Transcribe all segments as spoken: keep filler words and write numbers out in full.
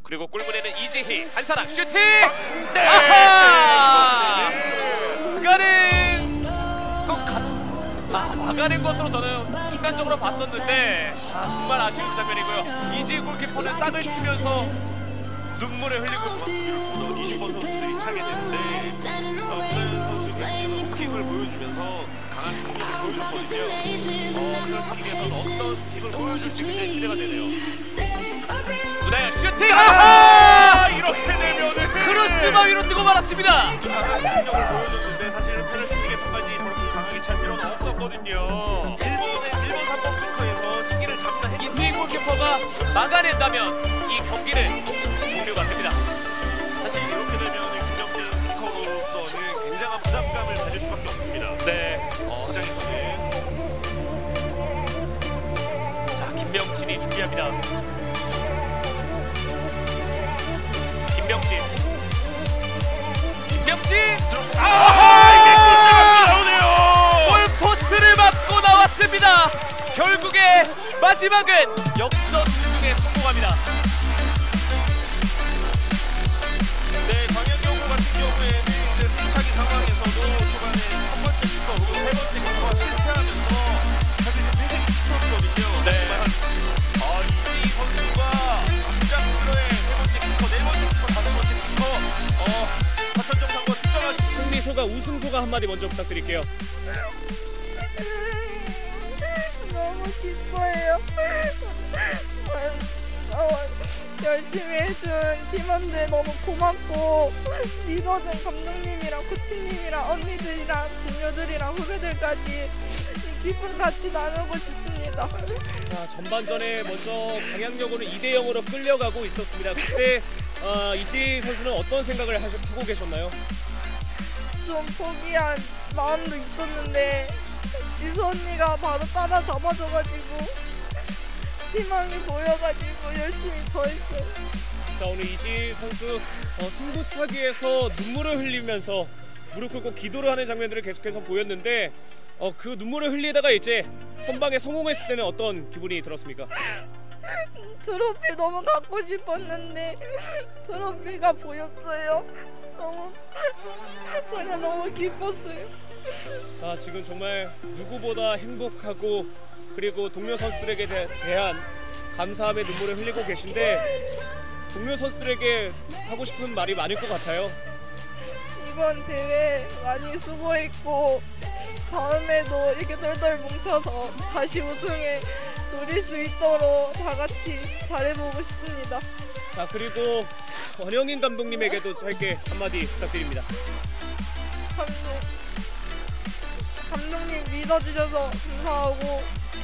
그리고 골문에는 이지희 한사랑 슈팅! 네! 아하! 막아낸 거 가... 아, 막아낸 것으로 저는 순간적으로 봤었는데 아, 정말 아쉬운 장면이고요. 이지희 골키퍼는 땅을 치면서 눈물을 흘리고 있습니다. 저도 이십번 선수들이 차게 되는데 어떤 선수들이 킥을 보여주면서 강한 공격을 보여줬거든요. 어, 그런 경기에서 어떤 킥을 보여줄지 굉장히 기대가 되네요. 네, 슈팅! 아하! 이렇게 되면은 크로스바 위로 뜨고 말았습니다. 강한 공격을 보여줬는데 사실은 페널티킥에서까지 저렇게 강하게 찰 필요는 없었거든요. 일본의 일본 삼번 킥커에서 승기를 잡나 했는데 이지희 골키퍼가 막아낸다면 이 경기는 종료가 됩니다. 사실 이렇게 되면 김정진 킥커로서는 굉장한 부담감을 가질 수밖에 없습니다. 네. 어, 현장에서는 자, 김명진이 준비합니다. 김명진. 김명진! 아하! 이게 골대가 나오네요! 골포스트를 맞고 나왔습니다. 결국에 마지막은 역전 승에 성공합니다. 네, 광현경고 같은 경우에는 이제 승차기 상황에서도 초반에 첫 번째 킥커, 그리고 세 번째 킥커가 실패하면서 사실 회생이 시켰거든요. 네. 아, 이 선수가 앞장서의 세 번째 킥커, 네 번째 킥커, 다섯 번째 킥커, 어, 사천정상과 득점한 승리소가 우승소가 한마디 먼저 부탁드릴게요. 너무 기뻐요. 어, 열심히 해준 팀원들 너무 고맙고 믿어준 감독님이랑 코치님이랑 언니들이랑 동료들이랑 후배들까지 이 기쁨 같이 나누고 싶습니다. 자, 전반전에 먼저 광양여고는 이 대 영으로 끌려가고 있었습니다. 그때 어, 이지희 선수는 어떤 생각을 하시, 하고 계셨나요? 좀 포기한 마음도 있었는데 지수 언니가 바로 따라잡아줘가지고 희망이 보여가지고 열심히 더 했어요. 자, 오늘 이지희 선수 어, 승부차기에서 눈물을 흘리면서 무릎 꿇고 기도를 하는 장면들을 계속해서 보였는데 어, 그 눈물을 흘리다가 이제 선방에 성공했을 때는 어떤 기분이 들었습니까? 트로피 너무 갖고 싶었는데 트로피가 보였어요. 너무 그냥 너무 기뻤어요. 자, 지금 정말 누구보다 행복하고 그리고 동료 선수들에게 대, 대한 감사함의 눈물을 흘리고 계신데 동료 선수들에게 하고 싶은 말이 많을 것 같아요. 이번 대회 많이 수고했고 다음에도 이렇게 덜덜 뭉쳐서 다시 우승에 노릴 수 있도록 다 같이 잘해보고 싶습니다. 자, 그리고 원영인 감독님에게도 짧게 한마디 부탁드립니다. 감독, 감독님 믿어주셔서 감사하고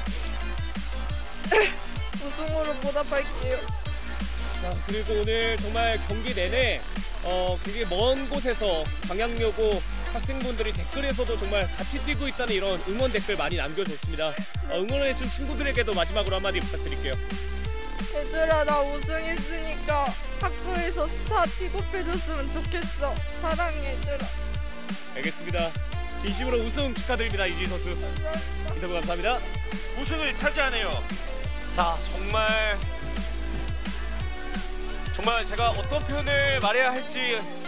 우승으로 보답할게요. 자, 그리고 오늘 정말 경기 내내 어, 굉장히 먼 곳에서 광양여고 학생분들이 댓글에서도 정말 같이 뛰고 있다는 이런 응원 댓글 많이 남겨줬습니다. 어, 응원해준 친구들에게도 마지막으로 한마디 부탁드릴게요. 얘들아, 나 우승했으니까 학교에서 스타 취급해줬으면 좋겠어. 사랑해, 얘들아. 알겠습니다. 진심으로 우승 축하드립니다, 이지희 선수. 감사합니다. 인터뷰 감사합니다. 우승을 차지하네요. 자, 정말 정말 제가 어떤 표현을 말해야 할지